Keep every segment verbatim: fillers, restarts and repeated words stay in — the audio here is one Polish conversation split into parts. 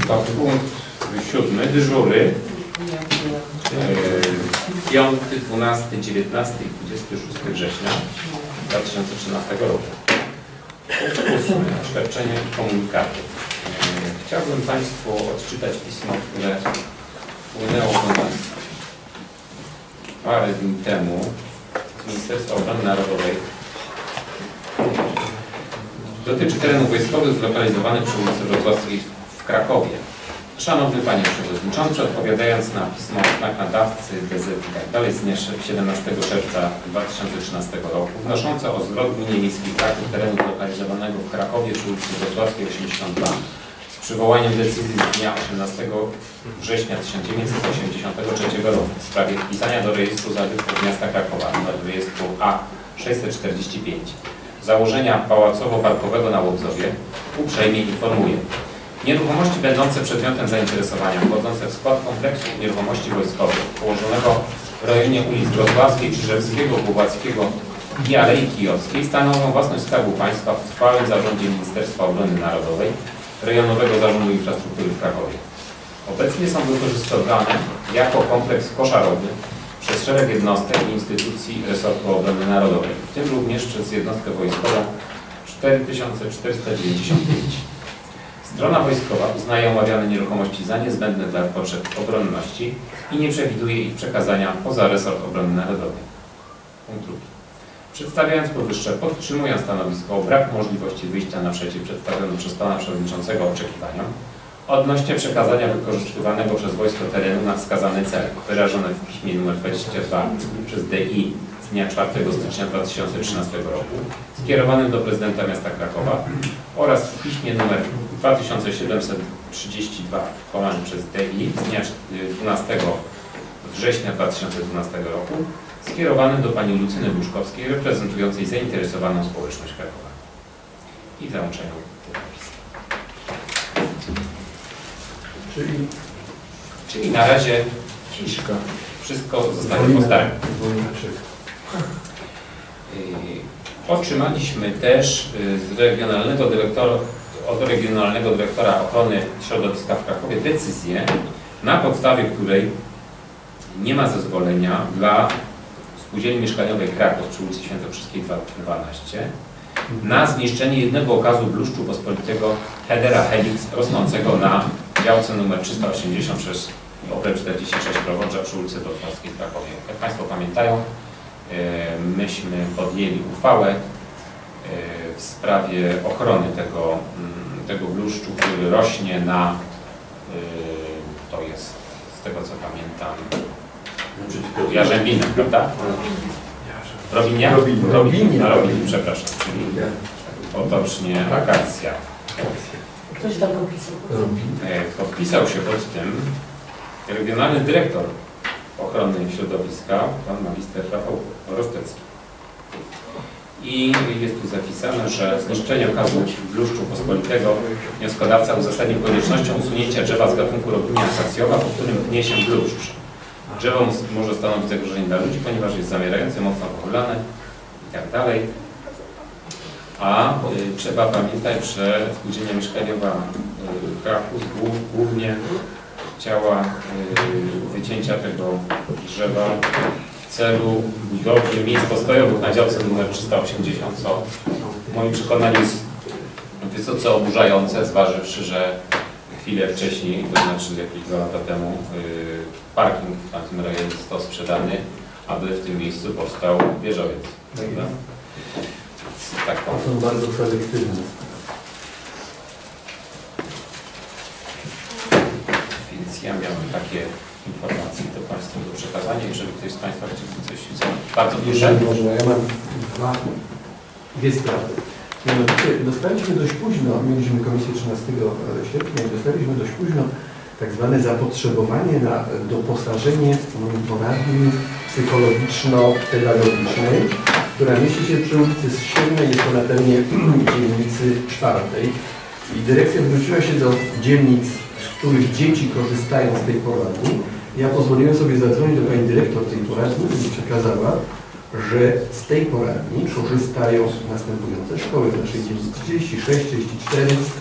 Państwa, punkt siódmy, dyżury. piąty, dwunasty, dziewiętnasty i dwudziesty szósty września dwa tysiące trzynastego roku. Punkt ósmy, oświadczenie i komunikaty. Chciałbym Państwu odczytać pismo, które wpłynęło do nas parę dni temu z Ministerstwa Obrony Narodowej. Dotyczy terenów wojskowych zlokalizowanych przy ulicy Wrocławskiej w Krakowie. Szanowny Panie Przewodniczący, odpowiadając na pismo o znak nadawcy, D Z i tak dalej z dnia siedemnastego czerwca dwa tysiące trzynastego roku, wnoszące o zwrot Gminie Miejskiej Kraków terenu zlokalizowanego w Krakowie przy ulicy Wrocławskiej osiemdziesiąt dwa z przywołaniem decyzji z dnia osiemnastego września tysiąc dziewięćset osiemdziesiątego trzeciego roku w sprawie wpisania do rejestru zabytków miasta Krakowa, numer rejestru A sześćset czterdzieści pięć, założenia pałacowo-parkowego na Łobzowie, uprzejmie informuję. Nieruchomości będące przedmiotem zainteresowania, wchodzące w skład kompleksu nieruchomości wojskowych położonego w rejonie ulic Wrocławskiej, Czyżewskiego, Głowackiego i Alei Kijowskiej stanowią własność Skarbu Państwa w trwałym zarządzie Ministerstwa Obrony Narodowej, Rejonowego Zarządu Infrastruktury w Krakowie. Obecnie są wykorzystywane jako kompleks koszarowy przez szereg jednostek i instytucji resortu obrony narodowej, w tym również przez jednostkę wojskową cztery tysiące czterysta dziewięćdziesiąt pięć. Strona wojskowa uznaje omawiane nieruchomości za niezbędne dla potrzeb obronności i nie przewiduje ich przekazania poza resort obrony narodowej. Punkt drugi. Przedstawiając powyższe, podtrzymuję stanowisko o braku możliwości wyjścia naprzeciw przedstawionym przez Pana Przewodniczącego oczekiwaniom odnośnie przekazania wykorzystywanego przez wojsko terenu na wskazany cel, wyrażone w piśmie nr dwadzieścia dwa przez D I z dnia czwartego stycznia dwa tysiące trzynastego roku, skierowanym do prezydenta miasta Krakowa oraz w piśmie nr dwa tysiące siedemset trzydzieści dwa wykonany przez D I z dnia dwunastego września dwa tysiące dwunastego roku, skierowanym do pani Lucyny Buczkowskiej, reprezentującej zainteresowaną społeczność Krakowa. I załączeniu podpisu. Czyli, Czyli na razie ciszka. Wszystko zostanie po staremu. Otrzymaliśmy też z regionalnego dyrektora, od regionalnego dyrektora ochrony środowiska w Krakowie decyzję, na podstawie której nie ma zezwolenia dla spółdzielni mieszkaniowej Kraków przy ulicy Świętokrzyskiej dwanaście na zniszczenie jednego okazu bluszczu pospolitego Hedera helix rosnącego na działce nr trzysta osiemdziesiąt przez obręb czterdzieści sześć Prowodża przy ulicy Wrocławskiej w Krakowie. Jak Państwo pamiętają, myśmy podjęli uchwałę w sprawie ochrony tego, tego bluszczu, który rośnie na, to jest z tego co pamiętam, jarzębinę, prawda? Robinia? Robinia. Robinia, przepraszam, czyli potocznie akacja. Ktoś tam podpisał? Podpisał się pod tym regionalny dyrektor ochrony środowiska, pan magister Rafał Rostecki. I jest tu zapisane, że zniszczenie okazu bluszczu pospolitego wnioskodawca uzasadnił koniecznością usunięcia drzewa z gatunku Robinia akacjowa, po którym pnie się bluszcz. Drzewo może stanowić zagrożenie dla ludzi, ponieważ jest zamierające, mocno pochylane i tak dalej. A y, trzeba pamiętać, że spółdzielnia mieszkaniowa y, Kraków głównie chciała y, wycięcia tego drzewa w celu budowy miejsc postojowych na działce nr trzysta osiemdziesiąt, co w moim przekonaniu jest wysoce oburzające, zważywszy, że chwilę wcześniej, to znaczy jakieś dwa lata temu, y, parking w tamtym rejonie został sprzedany, aby w tym miejscu powstał wieżowiec. Prawda? Tak, są bardzo selektywne. Więc ja miałem takie informacje do Państwa do przekazania. Jeżeli ktoś z Państwa chciałby coś powiedzieć, bardzo proszę. Może ja mam dwa, dwie sprawy. Mianowicie dostaliśmy dość późno, mieliśmy komisję trzynastego sierpnia i dostaliśmy dość późno tak zwane zapotrzebowanie na doposażenie poradni psychologiczno-pedagogicznej, która mieści się przy ulicy Strzelnej, jest to na terenie dzielnicy czwartej. I dyrekcja zwróciła się do dzielnic, z których dzieci korzystają z tej poradni. Ja pozwoliłem sobie zadzwonić do pani dyrektor tej poradni i przekazała, że z tej poradni korzystają następujące szkoły w naszej dzielnicy: trzydzieści sześć, trzydzieści cztery,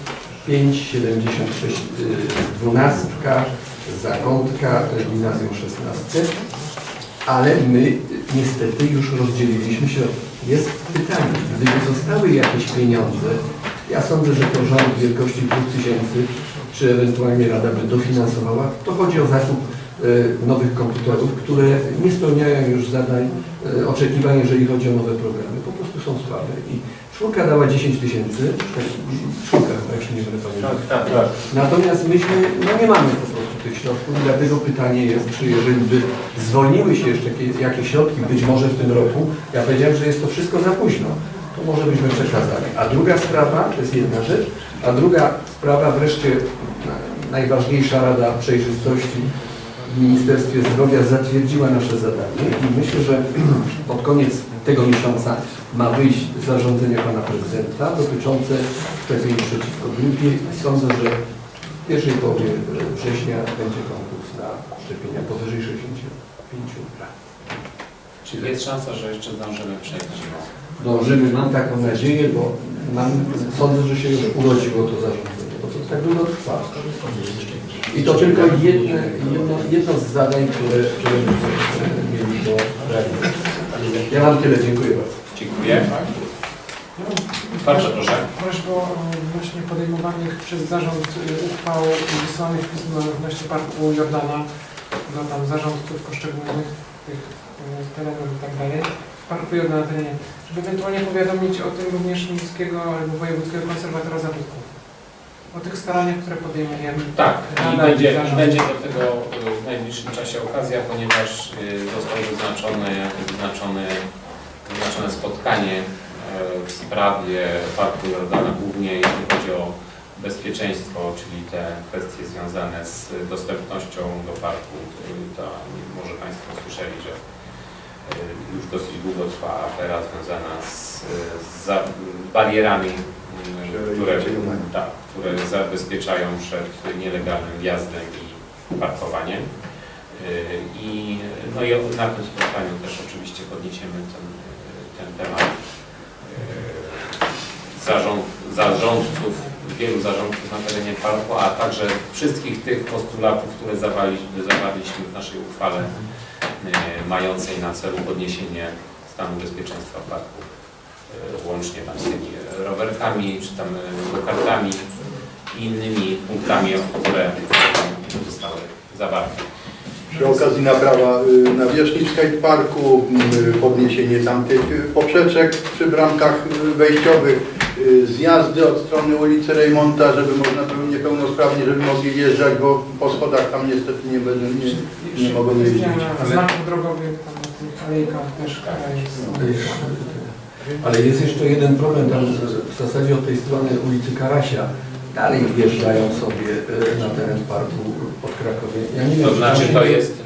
pięć, siedemdziesiąt sześć dwunastka, Zakątka, Gimnazjum szesnaście, ale my niestety już rozdzieliliśmy środki. Jest pytanie, gdyby zostały jakieś pieniądze, ja sądzę, że to rząd wielkości dwóch tysięcy, czy ewentualnie Rada by dofinansowała, to chodzi o zakup e, nowych komputerów, które nie spełniają już zadań, e, oczekiwań, jeżeli chodzi o nowe programy, po prostu są słabe. I czwórka dała dziesięć tysięcy, czwórka chyba, jak się nie będę pamiętał. Tak, tak. Natomiast myśmy, no nie mamy po prostu tych środków i dlatego pytanie jest, czy jeżeli by zwolniły się jeszcze jakieś, jakieś środki, być może w tym roku, ja powiedziałem, że jest to wszystko za późno, to może byśmy przekazali. A druga sprawa, to jest jedna rzecz, a druga sprawa wreszcie najważniejsza Rada Przejrzystości w Ministerstwie Zdrowia zatwierdziła nasze zadanie i myślę, że pod koniec tego miesiąca ma wyjść zarządzenie pana prezydenta dotyczące szczepień przeciwko grypie i sądzę, że w pierwszej połowie września będzie konkurs na szczepienia powyżej sześćdziesięciu pięciu lat. Czyli jest szansa, że jeszcze zdążymy przejść zimą? Dążymy, mam taką nadzieję, bo mam, sądzę, że się już urodziło to zarządzenie, bo to tak długo trwa. I to tylko jedne, jedno, jedno z zadań, które, które mieli do realizacji. Ja mam tyle, dziękuję bardzo. Dziękuję. Bardzo proszę. Prośba o właśnie podejmowanych przez zarząd uchwał wysłanych pism odnośnie Parku Jordana do tam zarządców poszczególnych tych terenów i tak dalej. W Parku Jordana terenie, żeby ewentualnie powiadomić o tym również miejskiego albo wojewódzkiego konserwatora zabytków. O tych staraniach, które podejmujemy. Tak, i Rada będzie, zarząd. i będzie do tego w najbliższym czasie okazja, ponieważ zostało wyznaczone, wyznaczone, wyznaczone spotkanie w sprawie Parku Jordana, głównie jeśli chodzi o bezpieczeństwo, czyli te kwestie związane z dostępnością do parku. To może Państwo słyszeli, że już dosyć długo trwa afera związana z, z barierami, które, tak, które zabezpieczają przed nielegalnym wjazdem i parkowaniem. I, no i na tym spotkaniu też oczywiście podniesiemy ten, ten temat. Zarząd, zarządców, wielu zarządców na terenie parku, a także wszystkich tych postulatów, które zawarliśmy w naszej uchwale mającej na celu podniesienie stanu bezpieczeństwa parku, łącznie tam z tymi rowerkami, czy tam go-kartami i innymi punktami, które tam zostały zawarte. Przy okazji naprawa nawierzchni skateparku, podniesienie tamtych poprzeczek przy bramkach wejściowych, zjazdy od strony ulicy Rejmonta, żeby można było niepełnosprawni, żeby mogli wjeżdżać, bo po schodach tam niestety nie będą, nie, nie mogą jeździć. Znaków drogowych, tam na tych alejkach też jest. Ale jest jeszcze jeden problem, tam w zasadzie od tej strony ulicy Karasia dalej wjeżdżają sobie na teren parku pod Krakowie. Ja nie wiem, To znaczy to jest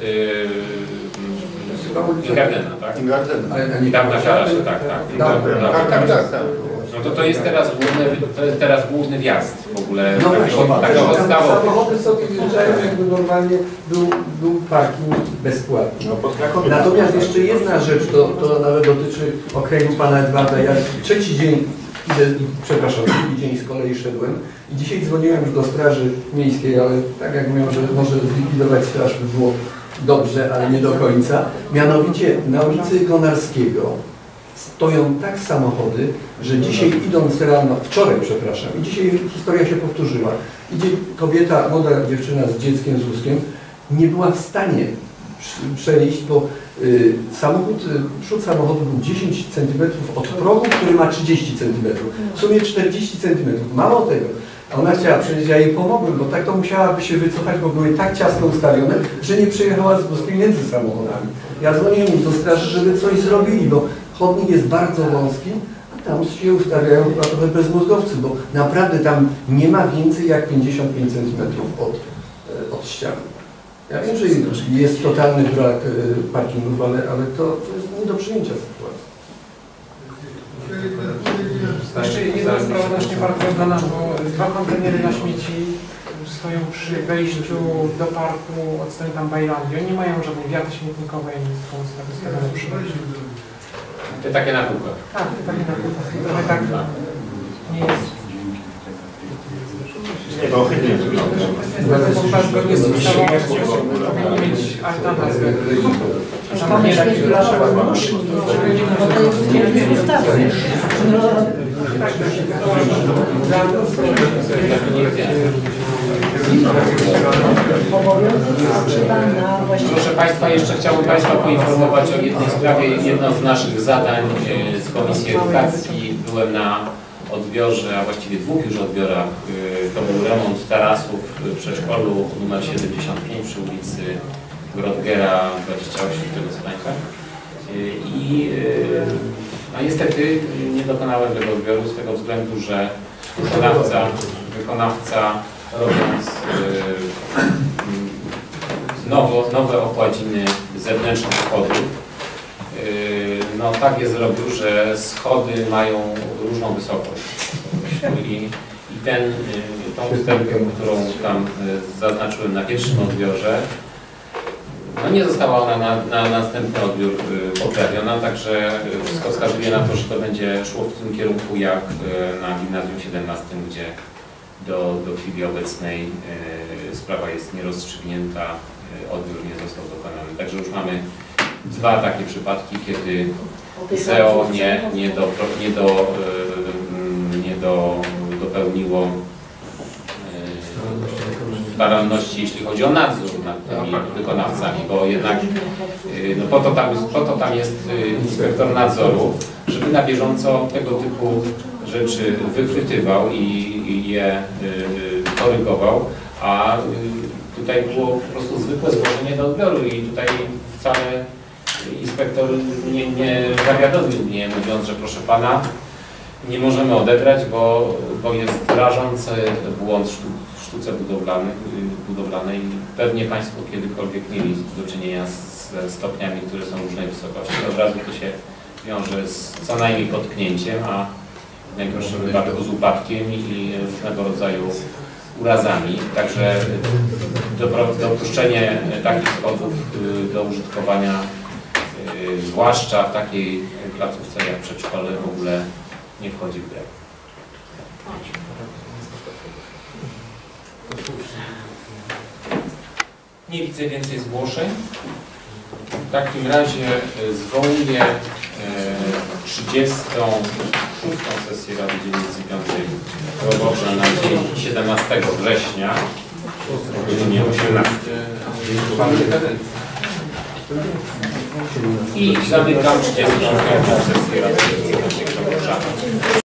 ulica Ingardena, tak? Ingardena. Ale nie Dawna Karasia, tak, tak. Dawna. Tak, tak, tak, tak. No to to jest teraz główny, to jest teraz główny wjazd w ogóle. No tak, właśnie, tak, tam podstawowy. samochody sobie wjeżdżają, jakby normalnie był, był parking bezpłatny. Natomiast jeszcze jedna rzecz, to, to nawet dotyczy okręgu pana Edwarda. Ja trzeci dzień, idę, przepraszam, drugi dzień z kolei szedłem i dzisiaj dzwoniłem już do Straży Miejskiej, ale tak jak mówią, że może zlikwidować straż by było dobrze, ale nie do końca. Mianowicie na ulicy Konarskiego stoją tak samochody, że dzisiaj idąc rano, wczoraj przepraszam, i dzisiaj historia się powtórzyła. Idzie kobieta, młoda dziewczyna z dzieckiem, z wózkiem, nie była w stanie przejść, bo y, samochód, y, przód samochodu był dziesięć centymetrów od progu, który ma trzydzieści centymetrów. W sumie czterdzieści centymetrów. Mało tego. A ona chciała przejść, ja jej pomogłem, bo tak to musiałaby się wycofać, bo były tak ciasno ustawione, że nie przejechała z wózkiem między samochodami. Ja dzwoniłem do straży, żeby coś zrobili, bo chodnik jest bardzo wąski, a tam się ustawiają chyba trochę bezmózgowcy, bo naprawdę tam nie ma więcej jak pięćdziesiąt pięć centymetrów od, od ściany. Ja wiem, że jest totalny brak parkingów, ale, ale to, to jest nie do przyjęcia sytuacji. Jeszcze jedna sprawa odnośnie Parku Jordana, bo dwa kontenery na śmieci stoją przy wejściu do parku od strony tam Bajlandii. Oni nie mają żadnej wiaty śmietnikowej, nic takiego przy wejściu. Te takie na kółkach. Tak, te takie na kółkach. Trochę tak nie jest. To ohydnie wygląda. Pompa zgodnie z ustawą powinna mieć altana z Tam nie takie Bo to jest zgodnie z ustawą. Proszę Państwa, jeszcze chciałbym Państwa poinformować o jednej sprawie. Jedno z naszych zadań e, z Komisji Edukacji, byłem na odbiorze, a właściwie dwóch już odbiorach. E, to był remont tarasów w przedszkolu numer siedemdziesiąt pięć przy ulicy Brodgera dwadzieścia osiem, tego co pamiętam. E, I e, no niestety nie dokonałem tego odbioru z tego względu, że wykonawca, wykonawca robiąc e, Nowo, nowe okładziny zewnętrznych schodów. Yy, no tak je zrobił, że schody mają różną wysokość. I, i ten, yy, tą usterkę, którą tam yy, zaznaczyłem na pierwszym odbiorze, no nie została ona na, na następny odbiór yy, poprawiona, także yy, wszystko wskazuje na to, że to będzie szło w tym kierunku jak yy, na Gimnazjum siedemnastym, gdzie do, do chwili obecnej yy, sprawa jest nierozstrzygnięta. Odbiór nie został dokonany. Także już mamy dwa takie przypadki, kiedy S E O nie, nie, do, nie, do, nie do, dopełniło staranności, jeśli chodzi o nadzór nad tymi wykonawcami, bo jednak no po, to tam, po to tam jest inspektor nadzoru, żeby na bieżąco tego typu rzeczy wychwytywał i, i je korygował, a tutaj było po prostu zwykłe złożenie do odbioru i tutaj wcale inspektor nie, nie zawiadomił mnie, mówiąc, że proszę pana, nie możemy odebrać, bo, bo jest rażący błąd w sztuce budowlanej, budowlanej. Pewnie Państwo kiedykolwiek mieli do czynienia ze stopniami, które są różnej wysokości. Od razu to się wiąże z co najmniej potknięciem, a w najgorszym wypadku z upadkiem i różnego rodzaju urazami. Także dopuszczenie takich schodów do użytkowania, zwłaszcza w takiej placówce jak przedszkole, w ogóle nie wchodzi w grę. Nie widzę więcej zgłoszeń. W takim razie zwołuję trzydziestą szóstą sesję Rady Dzielnicy piątej roboczą na dzień siedemnastego września o godzinie osiemnastej. I zamykam trzydziestą piątą sesję Rady Dzielnicy piątej roboczą.